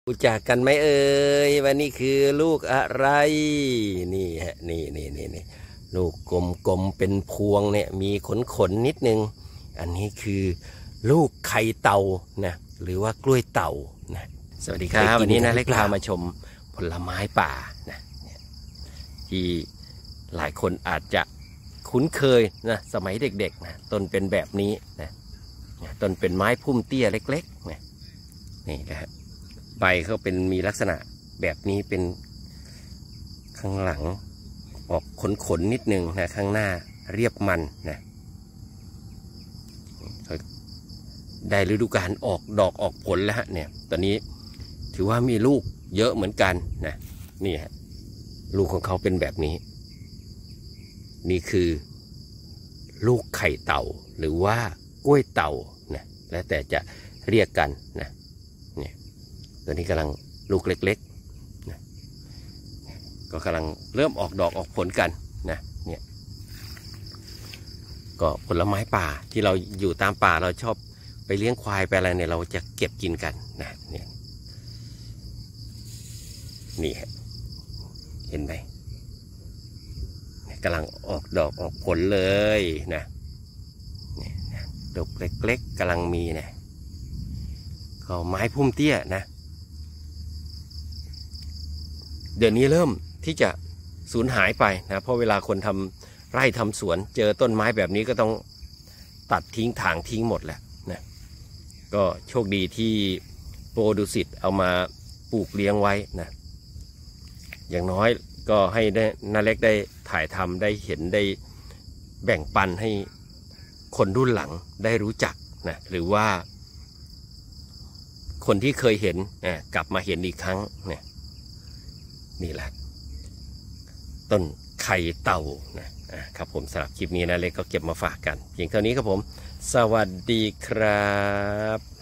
รู้จักกันไหมเอ่ยวันนี้คือลูกอะไรนี่ฮะนี่ลูกกลมๆเป็นพวงเนี่ยมีขนนิดนึงอันนี้คือลูกไข่เต่านะหรือว่ากล้วยเต่านะสวัสดีครับวันนี้นะเล็กพามาชมผลไม้ป่านะที่หลายคนอาจจะคุ้นเคยนะสมัยเด็กๆนะต้นเป็นแบบนี้นะต้นเป็นไม้พุ่มเตี้ยเล็กๆนะนี่นะฮะใบเขาเป็นมีลักษณะแบบนี้เป็นข้างหลังออกขนนิดนึงนะข้างหน้าเรียบมันนะได้ฤดูกาลออกดอกออกผลแล้วฮะเนี่ยตอนนี้ถือว่ามีลูกเยอะเหมือนกันนะนี่ฮะลูกของเขาเป็นแบบนี้นี่คือลูกไข่เต่าหรือว่ากล้วยเต่านะแล้วแต่จะเรียกกันนะเนี่ยตัวนี้กำลังลูกเล็กๆนะก็กำลังเริ่มออกดอกออกผลกันนะเนี่ยก็ผลไม้ป่าที่เราอยู่ตามป่าเราชอบไปเลี้ยงควายไปอะไรเนี่ยเราจะเก็บกินกันนะเนี่ยนี่ฮะเห็นไหมกำลังออกดอกออกผลเลยนะดอกเล็กๆกำลังมีนะก็ไม้พุ่มเตี้ยนะเดี๋ยวนี้เริ่มที่จะสูญหายไปนะเพราะเวลาคนทำไร่ทำสวนเจอต้นไม้แบบนี้ก็ต้องตัดทิ้งถางทิ้งหมดแหละนะก็โชคดีที่โปรดุสิตเอามาปลูกเลี้ยงไว้นะอย่างน้อยก็ให้ได้นาเล็กได้ถ่ายทำได้เห็นได้แบ่งปันให้คนรุ่นหลังได้รู้จักนะหรือว่าคนที่เคยเห็นกลับมาเห็นอีกครั้งเนี่ยนี่แหละต้นไข่เต่านะครับผมสำหรับคลิปนี้นะเล็กก็เก็บมาฝากกันเพียงเท่านี้ครับผมสวัสดีครับ